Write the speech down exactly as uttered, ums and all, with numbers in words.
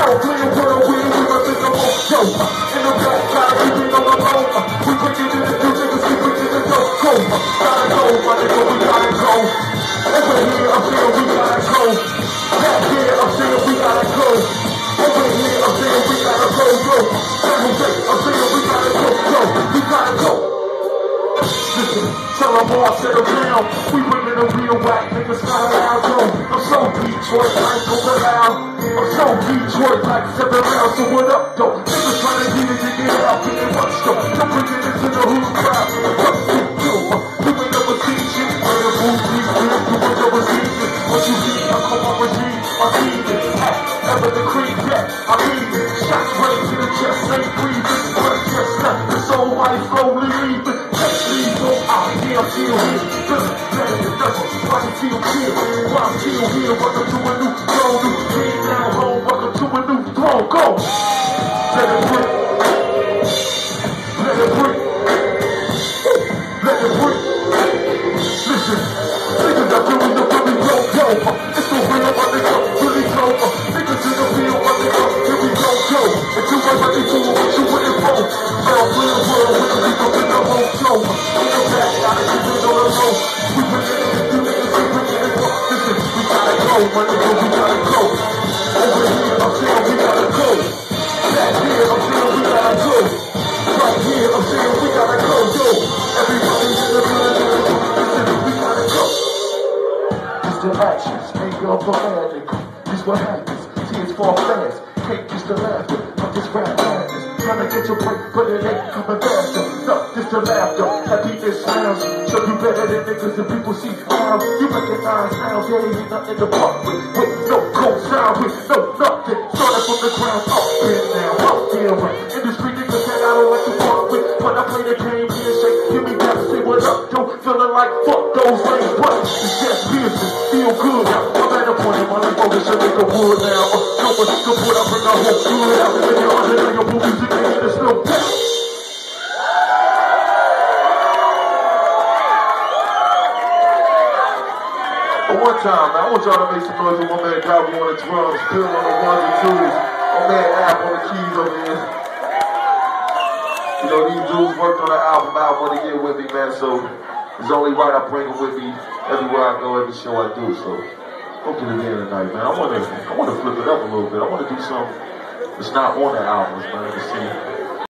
out, playing world, we ain't with us in the whole show. In the back, gotta keep it on the low. We bringing in the new niggas, we bringing the dope. Go, gotta go, my nigga, we gotta go. Over here, up there, we gotta go. Back here, up there, we gotta go. Over here, up there, we gotta go, go. Double take, up there, we gotta go, go. We gotta go. Listen, tell them all, settle down. We bringing the real whack, niggas not allowed, yo. I'm so Detroit, like over loud. I'm so Detroit, like seven rounds, so what up, though? Niggas trying to get it to get out, get it what's though? I'm bringing it to the hood crowd, what you do? You ain't never seen shit, but the movies, you ain't never seen shit. What you need, I call my regime, I need it. Ever the cream, yeah, I need it. Shots right to the chest, ain't breathing. But just left, the soul white slowly leaving. Let's leave, go out here, I'm still here. Good, better than nothing, why you feel here? Why I'm still here, welcome to a new throne. New king down home, welcome to a new throne. Go! Let it break. Let it break. Let it break. Listen, niggas are doing the really low, yo. It's the real, but they go really low. Niggas in the real, but they go, here we go, yo. If you ain't ready for what you wouldn't vote. All real world, we can leave up in the whole show. In the back, gotta keep it on the low. We bringing it, you niggas, we bringing it up. Listen, we gotta go, my nigga, we gotta go. Over here, I'm saying we gotta go. Back here, I'm saying we gotta go. Right here, I'm saying we gotta go, yo. Everybody in the building, listen, we gotta go. It's the actions, anger of a manic. This what happens, tears fall fast. Hate is the laughter, of this rap madness. Trying to get your break, but it ain't coming faster. No, this the laughter, happiness sounds. So you better than niggas and people see how you recognize how there ain't nothing to fuck with. With no cold sound, with no nothing. Started from the ground up and down, up there. Industry niggas that I don't like to fuck with. When I play the game, handshake, give me that, say what up, yo. Feeling like fuck those lanes, but it's just piercing, feel good. I'm at a point in my life, oh, this a nigga wood now. Uh, no one can put up in the whole good out. And you're under your movies and there's no death. But one time, man, I want y'all to make some noise with my man Calvin on the drums, Bill on the ones and twos, my man App on the keys over here. You know, these dudes worked on the album out one year with me, man, so it's only right I bring them with me everywhere I go, every show I do, so hope to the end tonight, man. I wanna, I wanna flip it up a little bit. I wanna do something that's not on the albums, man, to see